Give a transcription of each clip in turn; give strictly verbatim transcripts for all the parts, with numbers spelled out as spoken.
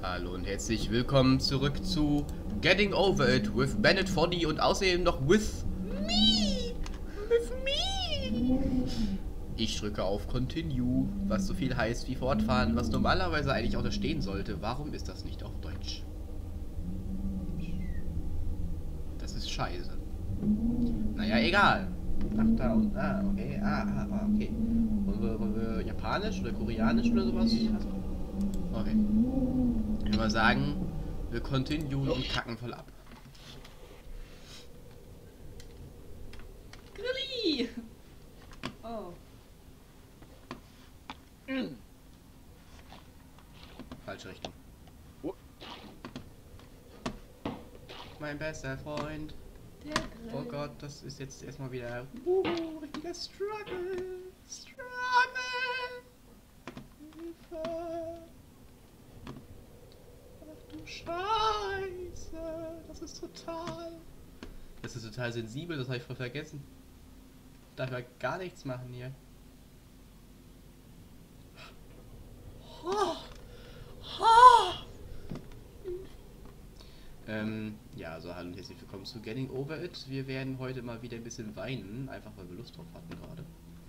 Hallo und herzlich willkommen zurück zu Getting Over It with Bennett Foddy und außerdem noch with me. With me. Ich drücke auf Continue, was so viel heißt wie fortfahren, was normalerweise eigentlich auch da stehen sollte. Warum ist das nicht auf Deutsch? Das ist scheiße. Naja, egal. Ach, da und ah, okay. Ah, ah, ah, okay. Wollen wir, wollen wir Japanisch oder Koreanisch oder sowas? Okay. Ich würde mal sagen, wir continuen und kacken voll ab. Grilli! Oh. Mm. Falsche Richtung. Oh. Mein bester Freund. Der Grill. Oh Gott, das ist jetzt erstmal wieder uh, richtiger Struggle. Struggle. Hilfe. Ach du Scheiße. Das ist total. Das ist total sensibel, das habe ich voll vergessen. Ich darf ja gar nichts machen hier. Oh. Oh. Ähm, ja, also hallo und herzlich willkommen zu Getting Over It. Wir werden heute mal wieder ein bisschen weinen, einfach weil wir Lust drauf hatten gerade.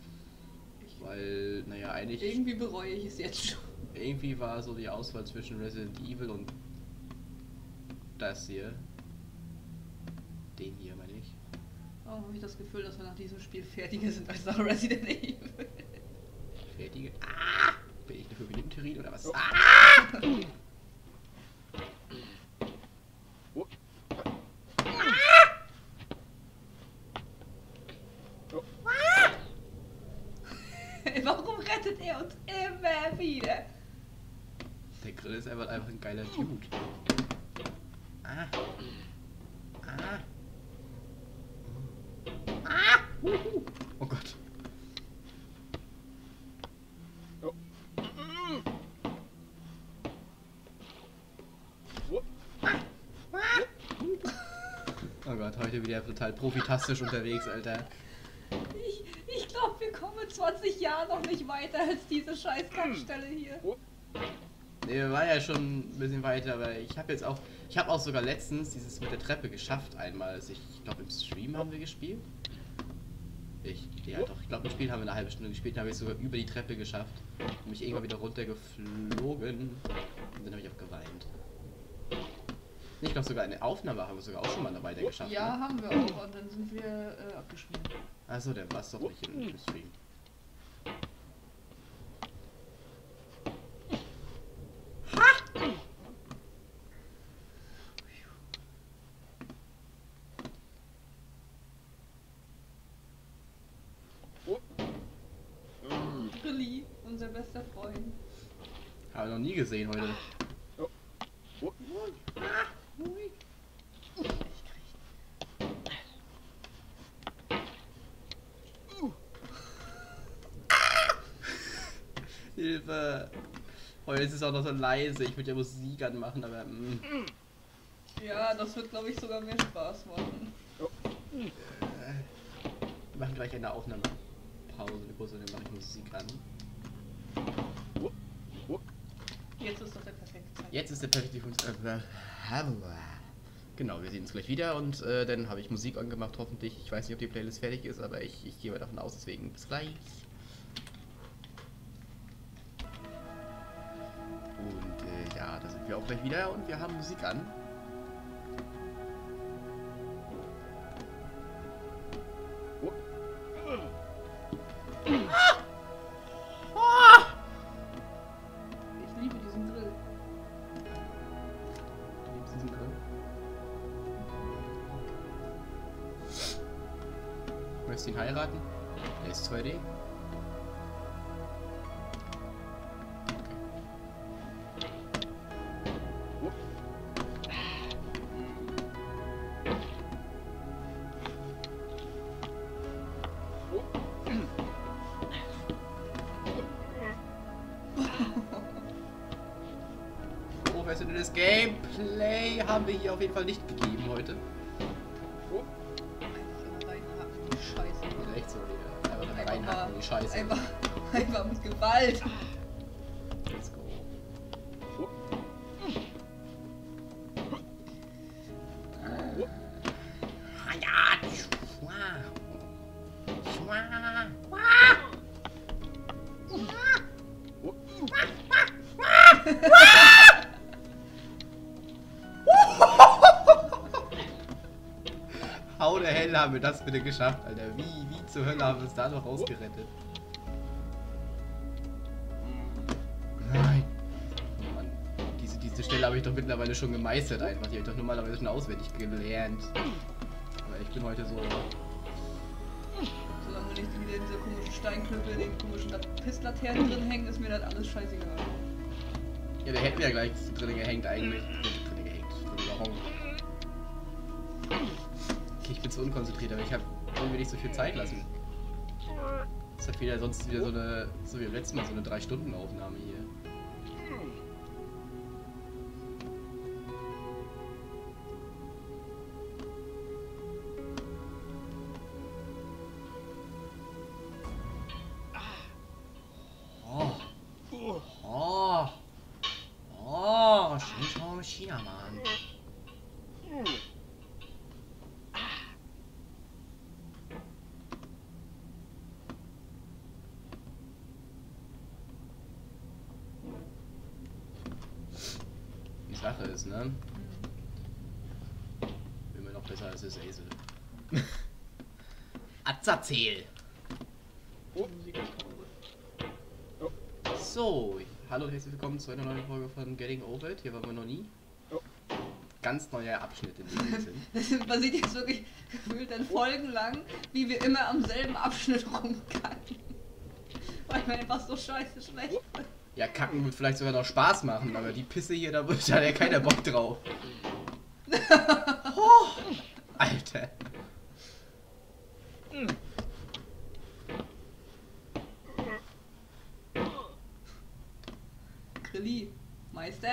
Weil, naja, eigentlich... Irgendwie bereue ich es jetzt schon. Irgendwie war so die Auswahl zwischen Resident Evil und das hier. Den hier, meine ich. Oh, habe ich das Gefühl, dass wir nach diesem Spiel fertiger sind als nach Resident Evil. Fertige... Ah! Bin ich dafür mit dem Terrin oder was? Ah! Warum rettet er uns immer wieder? Der Grill ist einfach, einfach ein geiler Dude. Ah. Ah. Ah. Uhu. Oh Gott. Oh. Oh Gott, heute wieder total profitastisch unterwegs, Alter. Ich, ich glaube, wir kommen in zwanzig Jahren noch nicht weiter als diese scheiß Kampfstelle hier. Ne, wir waren ja schon ein bisschen weiter, aber ich habe jetzt auch, ich habe auch sogar letztens dieses mit der Treppe geschafft einmal. Also ich, ich glaube im Stream haben wir gespielt. Ich, ja doch, ich glaube im Spiel haben wir eine halbe Stunde gespielt, dann habe ich sogar über die Treppe geschafft. Und mich irgendwann wieder runtergeflogen und dann habe ich auch geweint. Ich glaube sogar eine Aufnahme haben wir sogar auch schon mal weiter geschafft. Ja, ne? haben wir auch und dann sind wir äh, abgeschmiert. Achso, der war es doch nicht im, im Stream. Grilli, unser bester Freund. Habe ich noch nie gesehen heute. Oh. Oh. Hilfe! Heute ist es auch noch so leise. Ich würde ja Musik anmachen, aber. Mm. Ja, das wird, glaube ich, sogar mehr Spaß machen. Oh. Äh, wir machen gleich eine Aufnahme. Pause, eine kurze, dann mache ich Musik an. Jetzt ist doch der perfekte Zeit. Jetzt ist der perfekte Zeitpunkt. Genau, wir sehen uns gleich wieder und äh, dann habe ich Musik angemacht, hoffentlich. Ich weiß nicht, ob die Playlist fertig ist, aber ich, ich gehe mal davon aus, deswegen bis gleich. Und äh, ja, da sind wir auch gleich wieder und wir haben Musik an. Ah! Ah! Ich liebe diesen Grill. Du liebst diesen Grill? Möchtest du ihn heiraten? Er ist zwei D. Professionelles Gameplay haben wir hier auf jeden Fall nicht gegeben heute. Oh. Einfach reinhaken, die Scheiße. Ja, echt so, Digga. Einfach mal reinhaken, die Scheiße. Einfach, einfach mit Gewalt. Let's go. Oh. How the hell haben wir das bitte geschafft, Alter? Wie, wie zur Hölle haben wir es da noch rausgerettet? Nein. Oh Mann. Diese, diese Stelle habe ich doch mittlerweile schon gemeistert einfach. Die habe ich doch normalerweise schon auswendig gelernt. Aber ich bin heute so... Solange nicht wieder diese komischen Steinklöppel, den komischen Pisslaternen drin hängen, ist mir das alles scheißegal. Ja, der hätte mir ja gleich drin gehängt eigentlich. Drin gehängt, drin gehangen. Ich bin zu unkonzentriert, aber ich habe irgendwie nicht so viel Zeit lassen. Das hat wieder sonst wieder so eine, so wie beim letzten Mal, so eine drei Stunden Aufnahme hier. Oh. Oh. Oh, schön China, Mann. Die Sache ist, ne? Immer noch besser als das Esel. Azazel! Oh. Musik ist oh. So, hallo und herzlich willkommen zu einer neuen Folge von Getting Over It. Hier waren wir noch nie. Oh. Ganz neuer Abschnitt in dem sind. Das passiert jetzt wirklich gefühlt dann folgenlang, wie wir immer am selben Abschnitt rumkacken. Weil mir einfach so scheiße schlecht wird. Ja, kacken wird vielleicht sogar noch Spaß machen, aber die Pisse hier, da hat ja keiner Bock drauf. Oh, Alter. Grilli, Meister.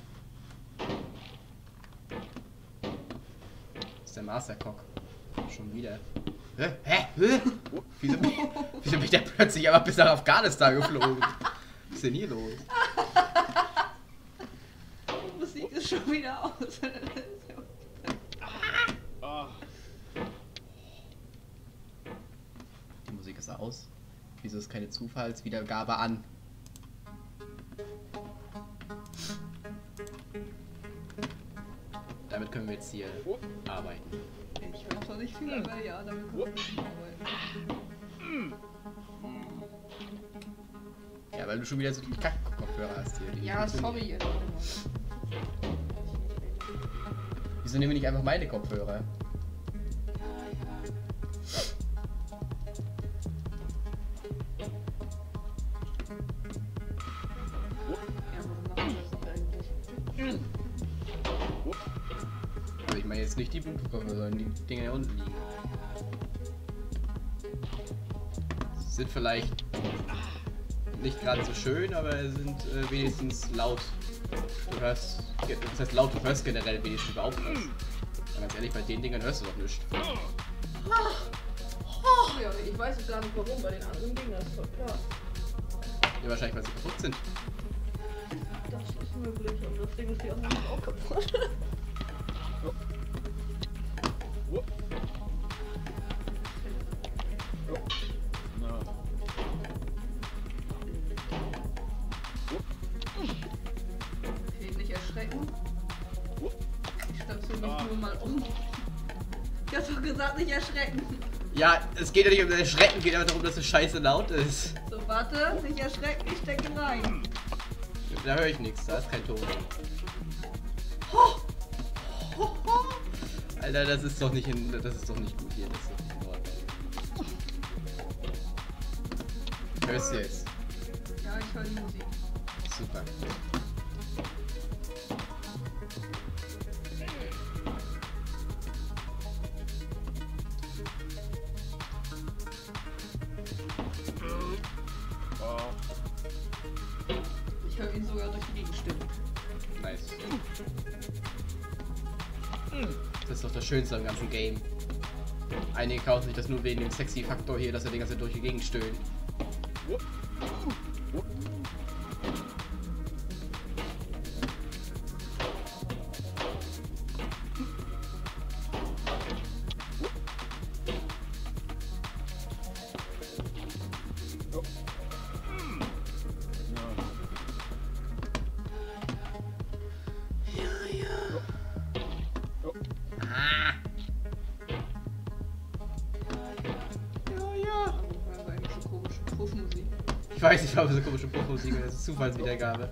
Das ist der Mastercock. Schon wieder. Hä? Hä? Hä? Wieso bin, wieso bin ich da plötzlich aber bis nach Afghanistan geflogen? Was ist denn hier los? Die Musik ist schon wieder aus. Die Musik ist aus. Wieso ist keine Zufallswiedergabe an? Damit können wir jetzt hier arbeiten. Ich höre zwar nicht viel, aber ja, damit können wir nicht arbeiten. Ja, weil du schon wieder so die Kack-Kopfhörer hast hier. Die Ja, funktionieren. sorry. Wieso nehmen wir nicht einfach meine Kopfhörer? Ja, warum machen wir das nicht eigentlich? Also ich meine jetzt nicht die Bluetooth-Kopfhörer, sondern die Dinger hier unten liegen. Sind vielleicht nicht gerade so schön, aber sind äh, wenigstens laut. Du hörst, das heißt laut, du hörst generell wenigstens überhaupt was. Und ganz ehrlich, bei den Dingern hörst du doch nichts. Ja, ich weiß jetzt gar nicht warum, bei den anderen Dingen ist doch klar. Ja, wahrscheinlich, weil sie kaputt sind. Das ist möglich und das Ding ist hier auch kaputt. Okay, nicht erschrecken. Ich stöpsel mich nur mal um. Ich hab doch gesagt, nicht erschrecken. Ja, es geht ja nicht um das Erschrecken, es geht aber darum, dass es scheiße laut ist. So, warte, nicht erschrecken, ich stecke rein. Da höre ich nichts, da ist kein Ton. Alter, das ist doch nicht in, das ist doch nicht gut hier, das ist doch nicht in Ordnung. Hörst du jetzt? Ja, ich höre die Musik. Super. Ich höre ihn sogar durch die Gegenstimmen. Nice. Das ist doch das Schönste am ganzen Game. Einige kaufen sich das nur wegen dem sexy Faktor hier, dass er die ganze Zeit durch die Gegend stöhnt. weiß nicht, warum so komische Puffmusik ist. Das ist Zufallswiedergabe.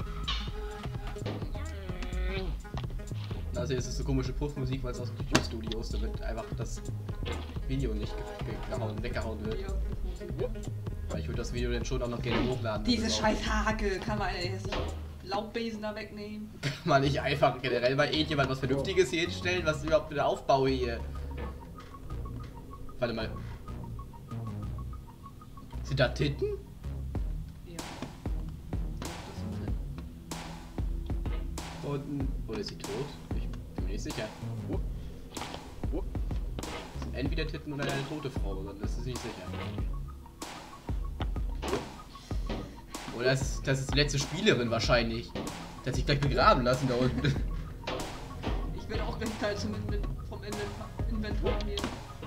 Also ist es so komische Puffmusik, weil es aus YouTube-Studios, damit einfach das Video nicht ge gehauen, weggehauen wird. Weil ich würde das Video dann schon auch noch gerne hochladen. Diese scheiß Hake, kann man jetzt Laubbesen da wegnehmen? Kann man nicht einfach generell bei irgendjemand was Vernünftiges hier hinstellen? Was ist überhaupt für der Aufbau hier? Warte mal. Sind da Titten? Ja. Und. Oder ist sie tot? Ich bin mir nicht sicher. Das sind entweder Titten oder eine tote Frau, das ist nicht sicher. Oder das ist, das ist die letzte Spielerin wahrscheinlich. Die hat sich gleich begraben lassen da unten. Ich will auch gleich Teil zum Inven vom Inventar, Inventar nehmen.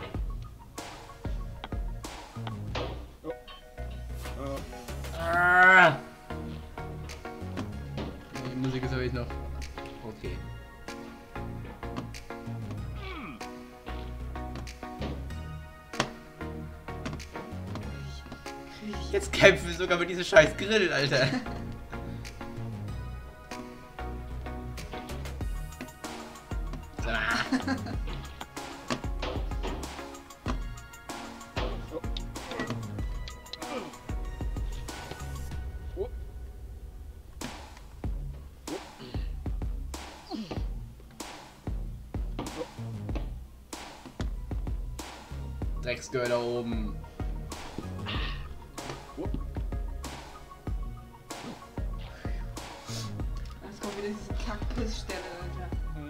Ah! Die Musik ist aber jetzt noch. Okay. Jetzt kämpfen wir sogar mit diesem scheiß Grill, Alter. Drecksgirl da oben. Jetzt kommt wieder diese Kack-Pissstelle, Alter.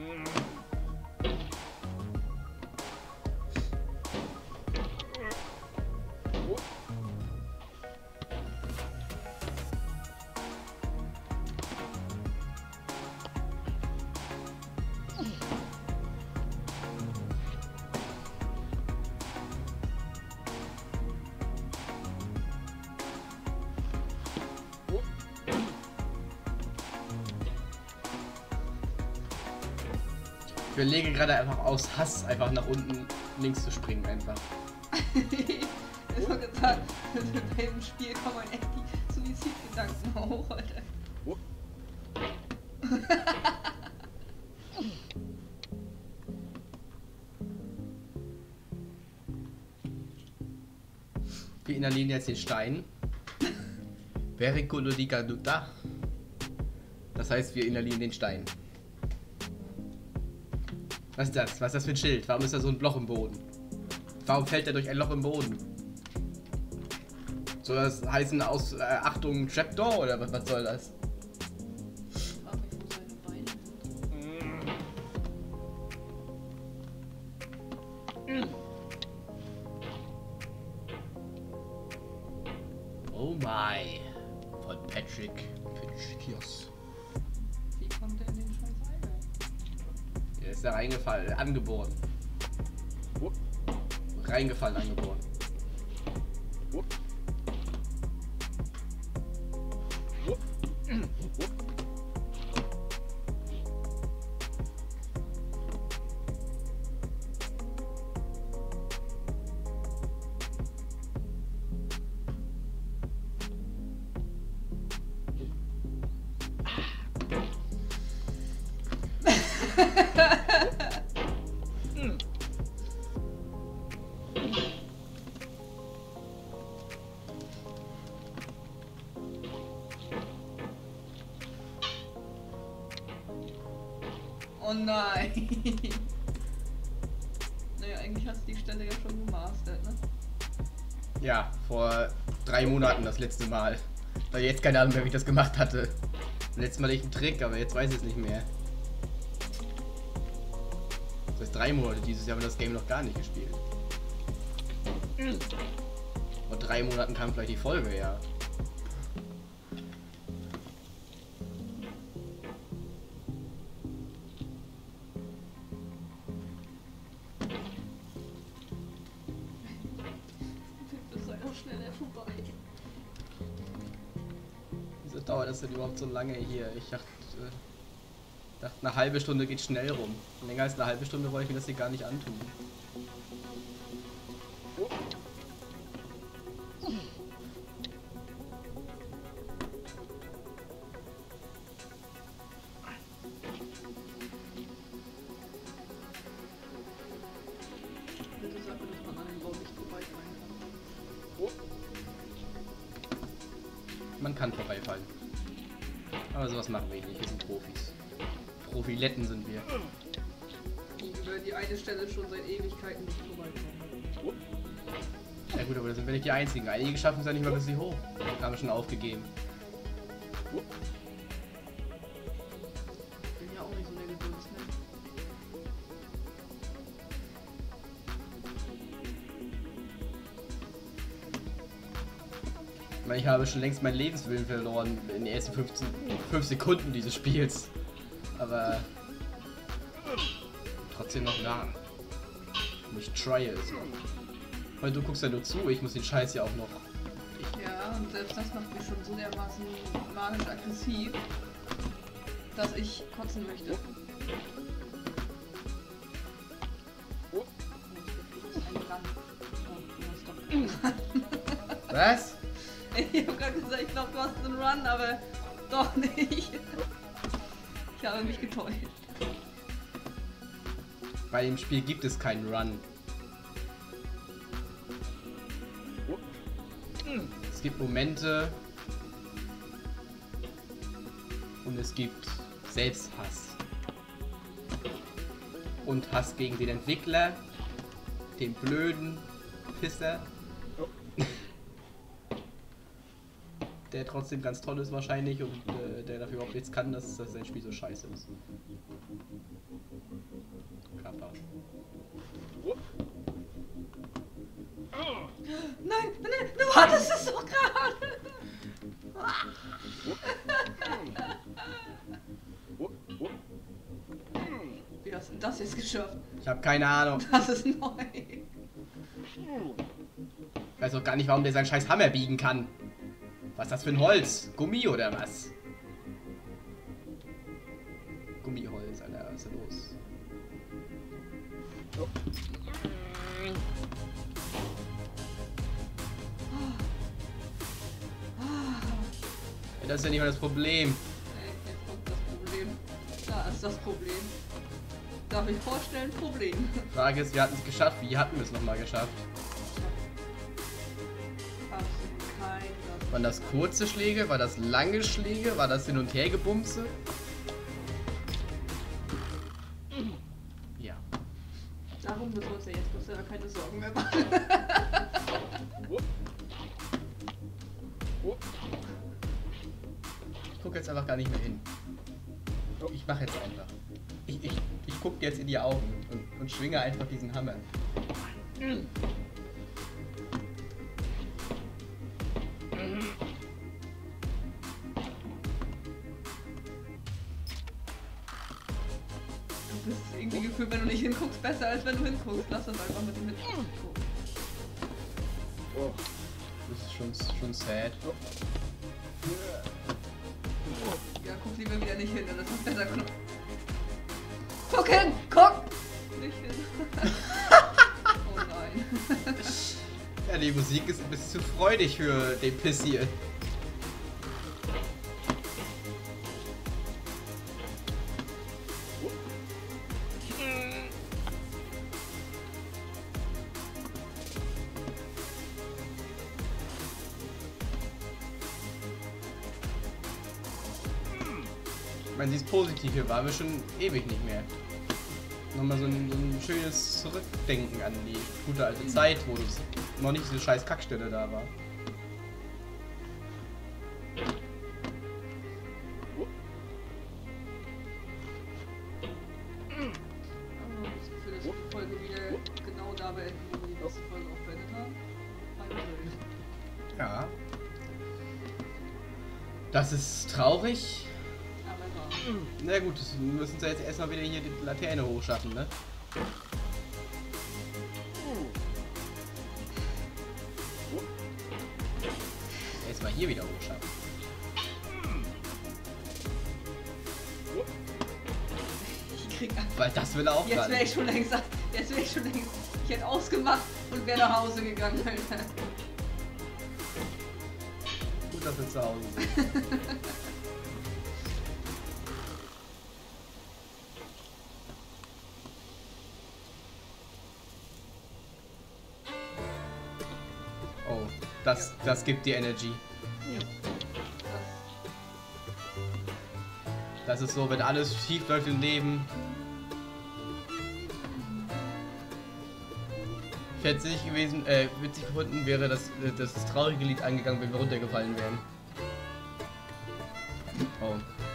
Ich überlege gerade einfach aus Hass einfach nach unten links zu springen einfach. Ich hab gesagt, bei dem Spiel kommen echt die Suizidgedanken hoch, Alter. Wir inhalieren jetzt den Stein. Pericolodicaduta. Das heißt, wir inhalieren den Stein. Was ist das? Was ist das für ein Schild? Warum ist da so ein Loch im Boden? Warum fällt er durch ein Loch im Boden? Soll das heißen aus äh, Achtung Trapdoor oder was, was soll das? Ich frag mich, wo seine Beine sind. Oh my. Von Patrick Pitchikios. Wie kommt der in den scheiß Eimer? Er ist da reingefallen, angeboren. Reingefallen, angeboren. Oh nein! Naja, eigentlich hast du die Stelle ja schon gemastert, ne? Ja, vor drei Monaten das letzte Mal. Weil jetzt keine Ahnung mehr, wie ich das gemacht hatte. Letztes Mal hatte ich einen Trick, aber jetzt weiß ich es nicht mehr. Das heißt, drei Monate dieses Jahr haben wir das Game noch gar nicht gespielt. Vor drei Monaten kam vielleicht die Folge, ja. Das sei doch schneller vorbei. Wieso dauert das denn überhaupt so lange hier? Ich dachte, äh, dachte, eine halbe Stunde geht schnell rum. Länger als eine halbe Stunde wollte ich mir das hier gar nicht antun. Aber sowas machen wir nicht, wir sind Profis. Profiletten sind wir. Die über die eine Stelle schon seit Ewigkeiten nicht vorbeikommen. Ja gut, aber da sind wir nicht die Einzigen. Einige schaffen es ja nicht mal bis sie hoch. Die haben wir schon aufgegeben. Ich bin ja auch nicht so der Geduldsmensch. Ich meine, ich habe schon längst meinen Lebenswillen verloren in den ersten fünfzehn, fünf Sekunden dieses Spiels. Aber trotzdem noch nah. Und ich try es noch. Weil du guckst ja nur zu, ich muss den Scheiß ja auch noch. Ja, und selbst das macht mich schon so dermaßen magisch aggressiv, dass ich kotzen möchte. Oh, das ist ein Rand. Oh, du hast doch Was? Ich hab gerade gesagt, ich glaube, du hast einen Run, aber doch nicht. Ich habe mich getäuscht. Bei dem Spiel gibt es keinen Run. Es gibt Momente und es gibt Selbsthass. Und Hass gegen den Entwickler, den blöden Pisser, der trotzdem ganz toll ist wahrscheinlich und äh, der dafür überhaupt nichts kann, dass, dass sein Spiel so scheiße ist. Kappa. Nein, nein, du hattest es doch gerade. Wie hast du denn das jetzt geschafft? Ich habe keine Ahnung. Das ist neu. Ich weiß auch gar nicht, warum der seinen scheiß Hammer biegen kann. Was ist das für ein Holz? Gummi oder was? Gummiholz, Alter, was ist da los? Oh. Ja, das ist ja nicht mal das Problem. Hey, jetzt kommt das Problem. Da ist das Problem. Darf ich vorstellen, Problem. Frage ist, wir hatten es geschafft. Wie hatten wir es nochmal geschafft? Absolut kein. Waren das kurze Schläge? War das lange Schläge? War das Hin- und Hergebumse? Ja. Darum müssen wir uns ja jetzt bloß selber keine Sorgen mehr machen. Ich gucke jetzt einfach gar nicht mehr hin. Ich mache jetzt einfach. Ich, ich, ich gucke jetzt in die Augen und, und schwinge einfach diesen Hammer. Du bist irgendwie gefühlt, wenn du nicht hinguckst, besser als wenn du hinguckst. Lass das einfach mit dem Hingucken. Oh. Das ist schon, schon sad. Ja, guck lieber wieder nicht hin, dann ist das besser. Guck hin! Guck! Nicht hin. Oh nein. Ja, die Musik ist ein bisschen zu freudig für den Piss hier. Ich meine, dieses positiv hier waren wir schon ewig nicht mehr. Nochmal so ein, so ein schönes Zurückdenken an die gute alte Zeit, wo das noch nicht diese scheiß Kackstelle da war. Aber ich habe das Gefühl, dass wir die Folge wieder genau da beenden, wo wir die letzte Folge auch beendet haben. Beim Grillen. Ja. Das ist traurig. Na gut, wir müssen jetzt erstmal wieder hier die Laterne hochschaffen, ne? Erstmal hier wieder hochschaffen. Ich krieg einfach. Weil das will er auch Jetzt wäre ich schon längst. Jetzt wäre ich schon längst. Ich hätte ausgemacht und wäre nach Hause gegangen, Alter. Gut, dass wir zu Hause sind. Oh, das, das gibt dir Energy. Das ist so, wenn alles schief läuft im Leben. Ich hätte es nicht gewesen, äh, witzig gefunden wäre, dass, dass das traurige Lied angegangen, wenn wir runtergefallen wären. Oh.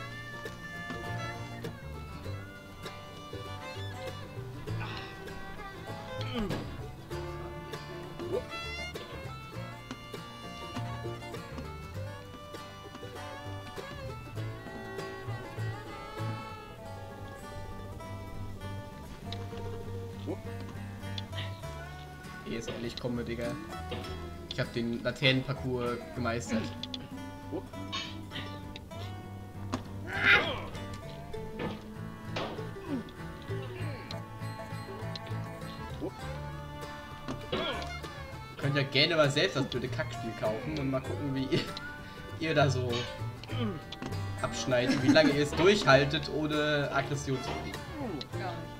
Jetzt ehrlich komme, Digga. Ich habe den Laternenparcours gemeistert. Könnt ja gerne mal selbst das blöde Kackspiel kaufen und mal gucken, wie ihr, ihr da so abschneidet, wie lange ihr es durchhaltet, ohne Aggression zu kriegen. Gar nicht.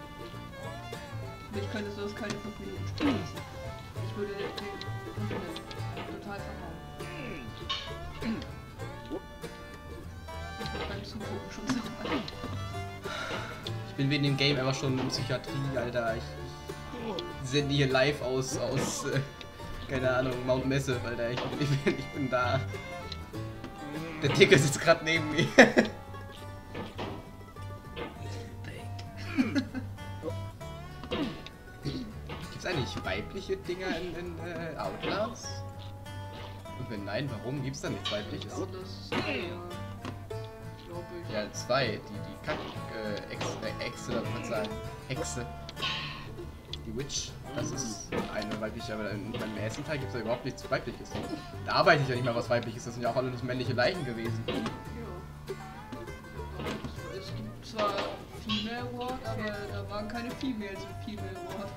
Ich könnte so das keine fünf Minuten spielen lassen. Ich würde den Kontinent total verhauen. Ich bin beim Zugucken schon so weit. Ich bin wegen dem Game einfach schon in Psychiatrie, Alter. Ich, ich sende hier live aus, aus äh, keine Ahnung, Mount Massive, Alter. Ich bin, ich bin, ich bin da. Der Dicke sitzt gerade neben mir. Gibt's eigentlich weibliche Dinger in, in äh, Outlast? Und wenn nein, warum gibt's da nichts weibliches? Oh, das ist ja, glaube ich. Ja, zwei. Die, die Kack, äh, Ex, äh, Echse, darf man sagen. Hexe. Die Witch. Das ist eine weibliche, aber in meinem ersten Teil gibt es ja überhaupt nichts weibliches. Da arbeite ich ja nicht mal was weibliches, das sind ja auch alles männliche Leichen gewesen. Ja. Es gibt zwar Female Ward, aber da waren keine Females im Female Ward.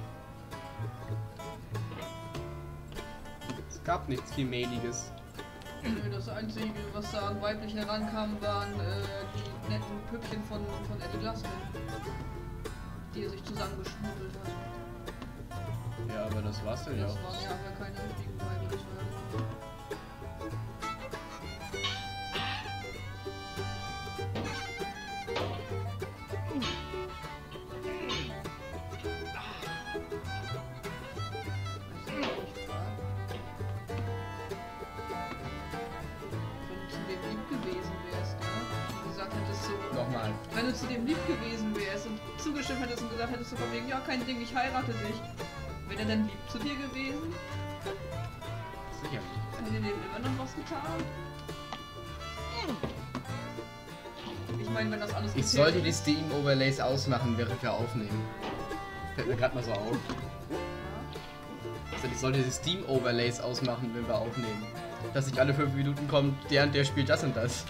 Es gab nichts Femaliges. Das Einzige, was da an weiblich herankam, waren äh, die netten Püppchen von, von Eddie Glasgow, die er sich zusammengeschmuggelt hat. Ja, aber das war's dann ja Das auch. waren ja aber keine richtigen weiblichen. Nochmal. Wenn du zu dem lieb gewesen wärst und zugestimmt hättest und gesagt hättest, so von wegen, ja, kein Ding, ich heirate dich. Wäre er denn lieb zu dir gewesen? Sicher. Hätte dir dem immer noch was getan? Ich meine, wenn das alles Ich sollte die Steam Overlays ausmachen, während wir aufnehmen. Fällt mir gerade mal so auf. Also ich sollte die Steam Overlays ausmachen, wenn wir aufnehmen. Dass nicht alle fünf Minuten kommt, der und der spielt das und das.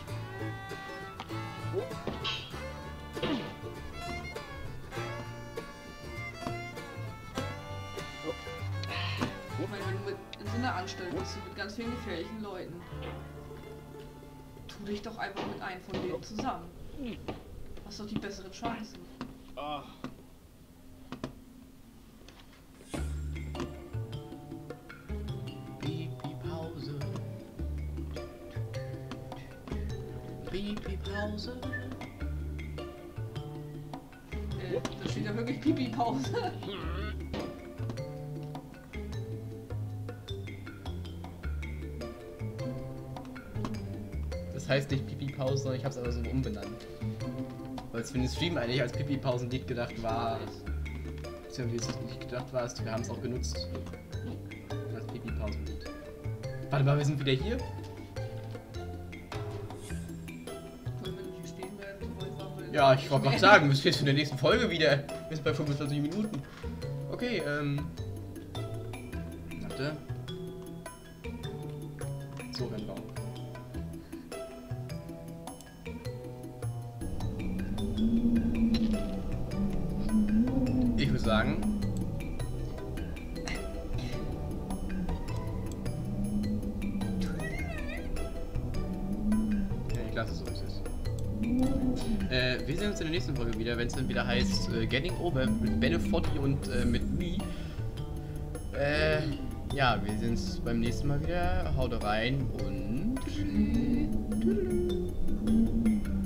Ich meine, wenn du mit in so einer Anstalt bist und mit ganz vielen gefährlichen Leuten, tu dich doch einfach mit einem von denen zusammen. Hast doch die besseren Chancen. Ah. Pipi-Pause. Pipi-Pause. Äh, da steht ja wirklich Pipi-Pause. Das heißt nicht Pipi-Pause, sondern ich habe es aber so umbenannt. Weil es für den Stream eigentlich als Pipi-Pausen-Lied gedacht war. Beziehungsweise es nicht gedacht war, wir haben es auch genutzt. Als Pipi-Pausen-Lied. Warte mal, wir sind wieder hier? Ja, ich wollte gerade sagen, wir sind jetzt in der nächsten Folge wieder. Wir sind bei fünfundzwanzig Minuten. Okay, ähm. Warte. So, Rennbaum. Ich würde sagen. Ja, ich lasse es so, wie es ist. Äh, wir sehen uns in der nächsten Folge wieder, wenn es dann wieder heißt äh, Getting Over mit Benefotti und äh, mit Me. Äh, ja, wir sehen uns beim nächsten Mal wieder. Haut rein und... Tschüss.